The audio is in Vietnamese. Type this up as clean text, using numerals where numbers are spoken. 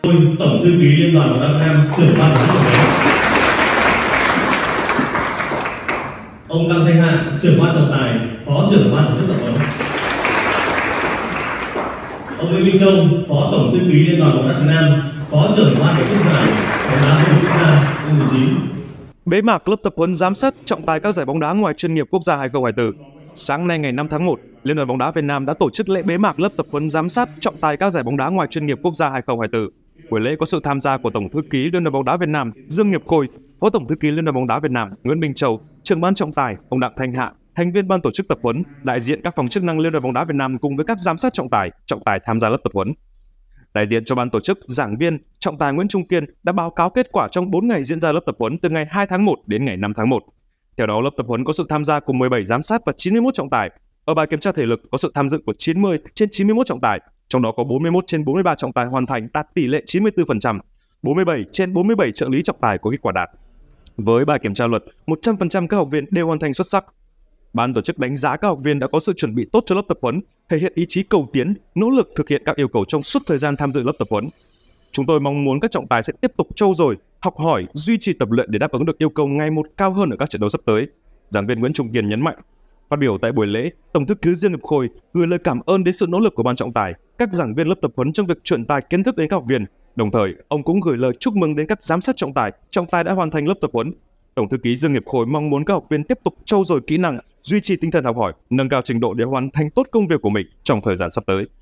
Tổng thư ký Liên đoàn bóng đá Việt Nam, trưởng ban tổ chức. Ông Đặng Thanh Hạ, trưởng ban trọng tài, phó trưởng ban tổ chức tập huấn. Ông Nguyễn Minh Châu, phó tổng thư ký Liên đoàn bóng đá Việt Nam, phó trưởng ban tổ chức giải bóng đá vô địch quốc gia U19. Bế mạc lớp tập huấn giám sát trọng tài các giải bóng đá ngoài chuyên nghiệp quốc gia 2024. Sáng nay ngày 5 tháng 1, Liên đoàn bóng đá Việt Nam đã tổ chức lễ bế mạc lớp tập huấn giám sát trọng tài các giải bóng đá ngoài chuyên nghiệp quốc gia 2024. Buổi lễ có sự tham gia của Tổng thư ký Liên đoàn bóng đá Việt Nam Dương Nghiệp Khôi, Phó Tổng thư ký Liên đoàn bóng đá Việt Nam Nguyễn Minh Châu, trưởng ban trọng tài ông Đặng Thanh Hạ, thành viên ban tổ chức tập huấn, đại diện các phòng chức năng Liên đoàn bóng đá Việt Nam cùng với các giám sát trọng tài tham gia lớp tập huấn. Đại diện cho ban tổ chức, giảng viên, trọng tài Nguyễn Trung Kiên đã báo cáo kết quả trong 4 ngày diễn ra lớp tập huấn từ ngày 2 tháng 1 đến ngày 5 tháng 1. Theo đó, lớp tập huấn có sự tham gia của 17 giám sát và 91 trọng tài. Ở bài kiểm tra thể lực có sự tham dự của 90 trên 91 trọng tài, trong đó có 41 trên 43 trọng tài hoàn thành đạt tỷ lệ 94%, 47 trên 47 trợ lý trọng tài có kết quả đạt. Với bài kiểm tra luật, 100% các học viên đều hoàn thành xuất sắc. Ban tổ chức đánh giá các học viên đã có sự chuẩn bị tốt cho lớp tập huấn, thể hiện ý chí cầu tiến, nỗ lực thực hiện các yêu cầu trong suốt thời gian tham dự lớp tập huấn. Chúng tôi mong muốn các trọng tài sẽ tiếp tục trau dồi, học hỏi, duy trì tập luyện để đáp ứng được yêu cầu ngày một cao hơn ở các trận đấu sắp tới. Giảng viên Nguyễn Trung Kiên nhấn mạnh. Phát biểu tại buổi lễ, Tổng thư ký Dương Nghiệp Khôi gửi lời cảm ơn đến sự nỗ lực của ban trọng tài, các giảng viên lớp tập huấn trong việc truyền tải kiến thức đến các học viên. Đồng thời, ông cũng gửi lời chúc mừng đến các giám sát trọng tài đã hoàn thành lớp tập huấn. Tổng thư ký Dương Nghiệp Khôi mong muốn các học viên tiếp tục trau dồi kỹ năng, duy trì tinh thần học hỏi, nâng cao trình độ để hoàn thành tốt công việc của mình trong thời gian sắp tới.